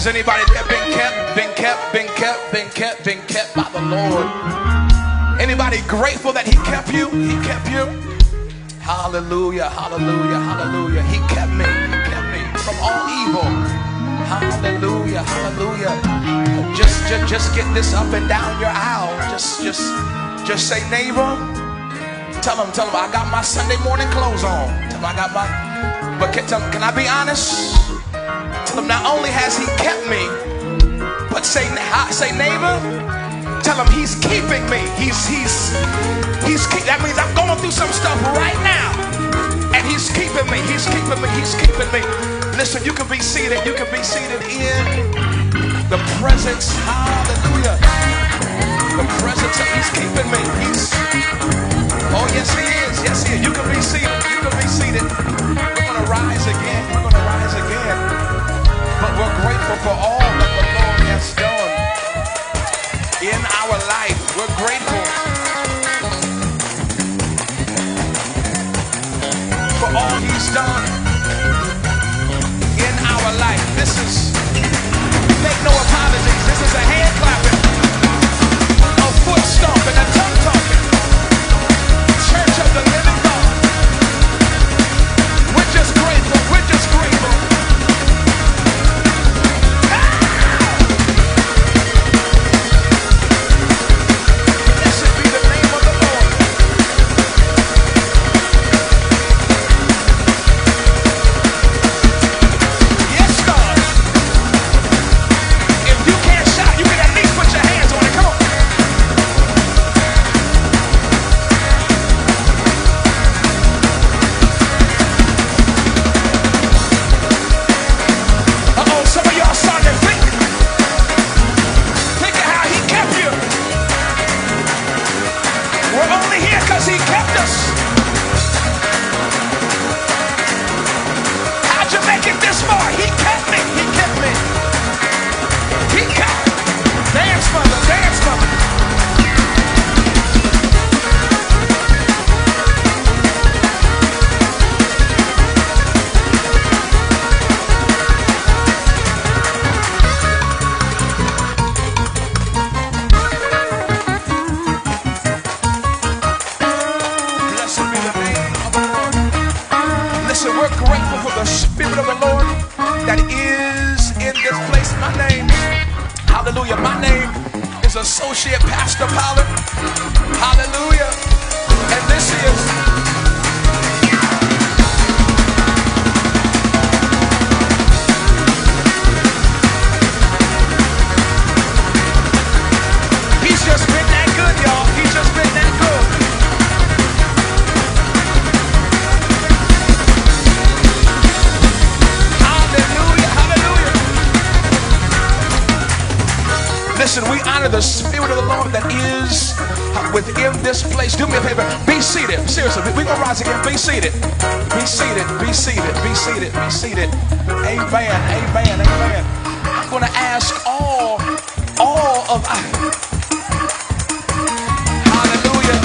Has anybody there been kept by the Lord? Anybody grateful that he kept you? He kept you. Hallelujah, hallelujah, hallelujah. He kept me from all evil. Hallelujah, hallelujah. Just get this up and down your aisle. Just say, neighbor. Tell him, I got my Sunday morning clothes on. Tell him I got my, but can I be honest? Tell him not only has he kept me, but say neighbor, tell him he's keeping me. That means I'm going through some stuff right now, and he's keeping me. He's keeping me. Listen, you can be seated. You can be seated in the presence. Hallelujah. The presence of he's keeping me. Oh yes he is. Yes he is. You can be seated. You can be seated. We're gonna rise again. We're gonna rise again. But we're grateful for all that the Lord has done in our life. We're grateful for all he's done in our life. This is, make no apologies, this is a hand clapping, a foot stomping, a tongue talking church of the living God. We're just grateful. We're just grateful. Blessed be the name of the Lord. Yes, God. If you can't shout, you can at least put your hands on it. Come on. Uh-oh, some of y'all starting to think of how he kept you. We're only here because he kept us. How'd you make it this far? He kept me. He kept me. He kept. Dance, mother. Dance, mother. Blessed be the name of the Lord. Listen, we're grateful for the Spirit of the Lord that is in this place. My name, hallelujah, my name is Associate Pastor Pollard. Hallelujah. And this is, he's just been that good, y'all. He's just been that good. Hallelujah, hallelujah. Listen, we honor the Spirit of the Lord that is within this place. Do me a favor, be seated. Seriously, we're gonna rise again. Be seated. Be seated, be seated, be seated, be seated. Amen, amen, amen. I'm gonna ask all of hallelujah.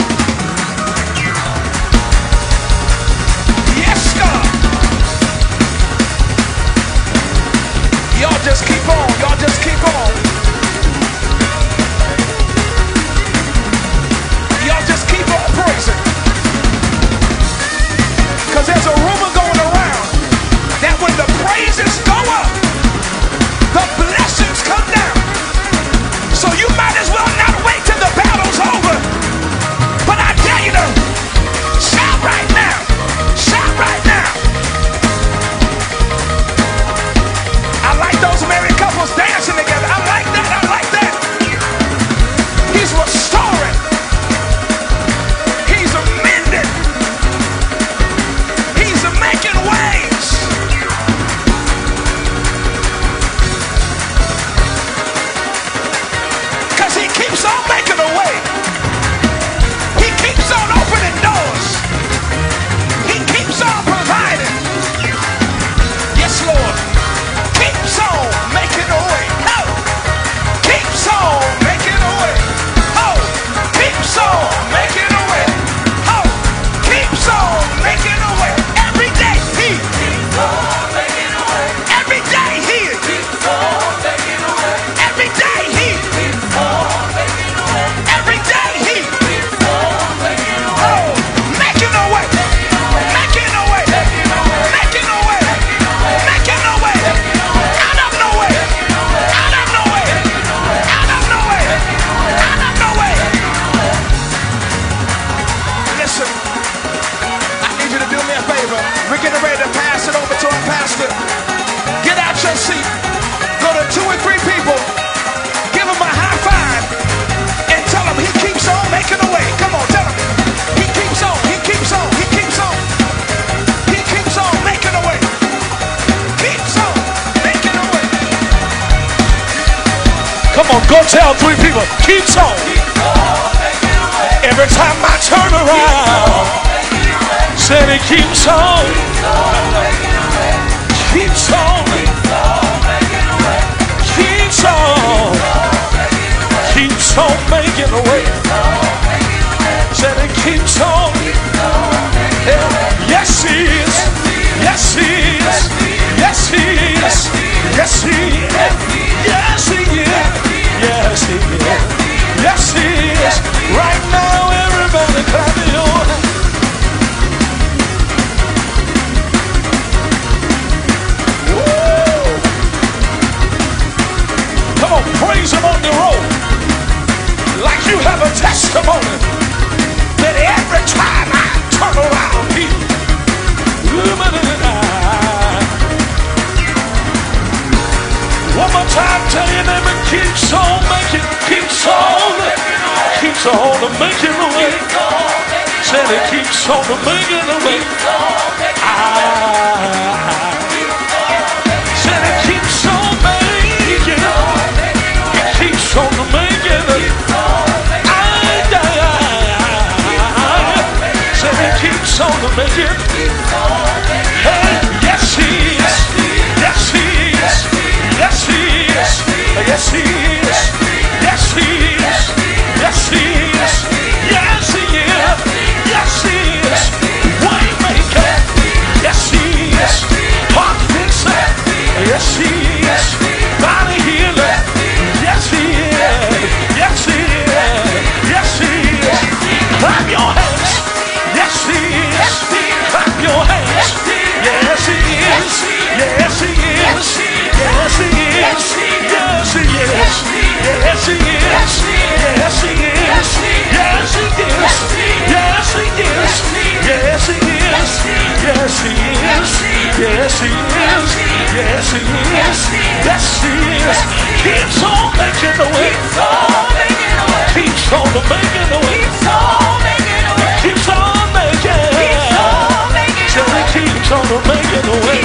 Yes, God. Y'all just keep on. Y'all just keep on. Y'all just keep on praising. Because there's a rumor going around that when the praises go up, the blessings come down. So you might over. We're getting ready to pass it over to our pastor. Get out your seat. Go to 2 or 3 people. Give them a high five. And tell them he keeps on making a way. Come on, tell them. He keeps on. He keeps on. He keeps on. He keeps on making a way. Keeps on making a way. Come on, go tell 3 people. Keeps on. Every time I turn around, said he keeps on. Keeps on. Keeps on. Keeps on making a way. Said he keeps on. Yes, he is. Yes, he is. Yes, he is. Yes, he is. Yes, he is. Yes, he is. Yes, he is. Right now, everybody clap your hands. Come on, praise him on your own. Like you have a testimony that every time I turn around, people. One more time, tell your neighbor, keeps on making, keeps on making a way. Said it keeps on making a way. Said it keeps on making, it keeps on making a way. Said it keeps on making. Hey, yes he is. Yes he is. Yes he is. Yes he is. Yes he is. Yes he is. Yes he is. Yes he is. Waymaker. Yes he is. Heart fixer. Yes he is. Body healer. Yes he is. Yes he is. Yes he is. Clap your hands. Yes he is. Clap your hands. Yes he is. Yes he is. Yes he is. Yes he is. Yes he is. Yes he is. Yes he is. Yes he is. Yes he is. Yes he is. Yes he is. Yes he is. Yes he is. Yes he is. Keeps on making the way. Keeps on making the way. Keeps on making. Till he keeps on making the way.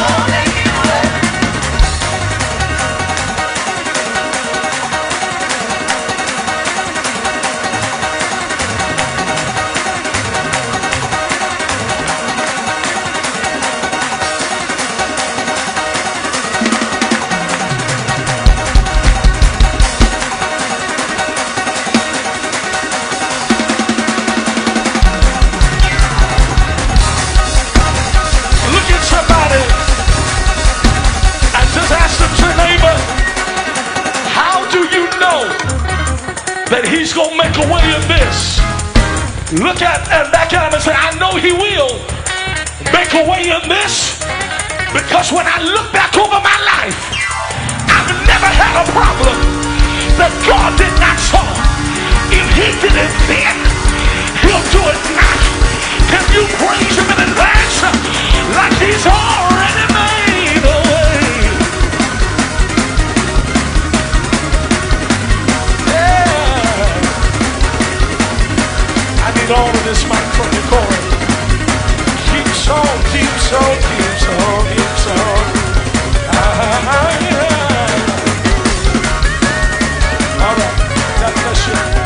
That he's gonna make a way in this. Look at and back at him and say, I know he will make a way in this, because when I look back over my life, I've never had a problem that God did not solve. If he did it then, he'll do it now. Can you praise him in advance like he's already made a way? All of this mic from the chorus. Keeps on, keeps on, keeps on, keeps on. All right, God bless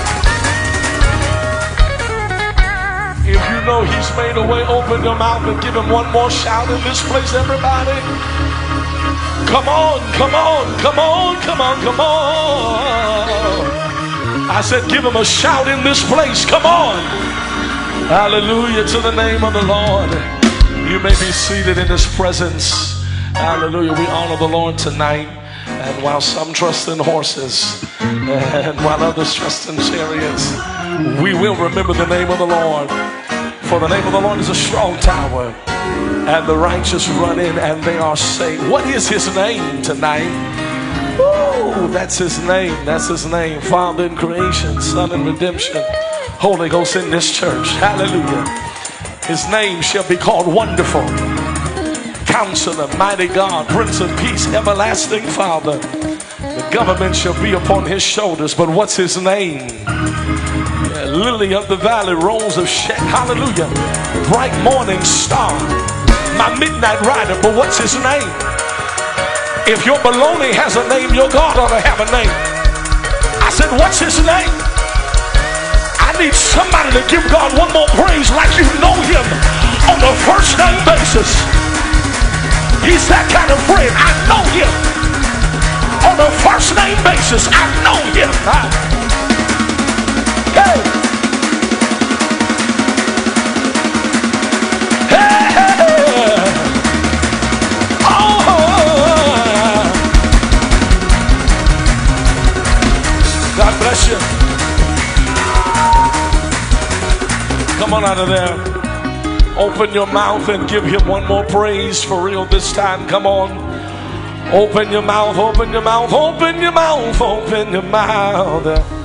you. If you know he's made a way, open your mouth and give him one more shout in this place, everybody. Come on, come on, come on, come on, come on. I said give him a shout in this place. Come on. Hallelujah to the name of the Lord. You may be seated in his presence. Hallelujah. We honor the Lord tonight. And while some trust in horses and while others trust in chariots, we will remember the name of the Lord. For the name of the Lord is a strong tower, and the righteous run in and they are saved. What is his name tonight? Oh, that's his name. That's his name. Father in creation, Son in redemption, Holy Ghost in this church. Hallelujah. His name shall be called Wonderful, Counselor, Mighty God, Prince of Peace, Everlasting Father. The government shall be upon his shoulders. But what's his name? Yeah, Lily of the Valley, Rose of Sharon. Hallelujah. Bright morning star, my midnight rider. But what's his name? If your baloney has a name, your God ought to have a name. I said, what's his name? I need somebody to give God one more praise like you know him on a first name basis. He's that kind of friend. I know him on a first name basis. I know him. Hey. Hey. Oh. God bless you. Come on out of there. Open your mouth and give him one more praise for real this time. Come on. Open your mouth, open your mouth, open your mouth, open your mouth.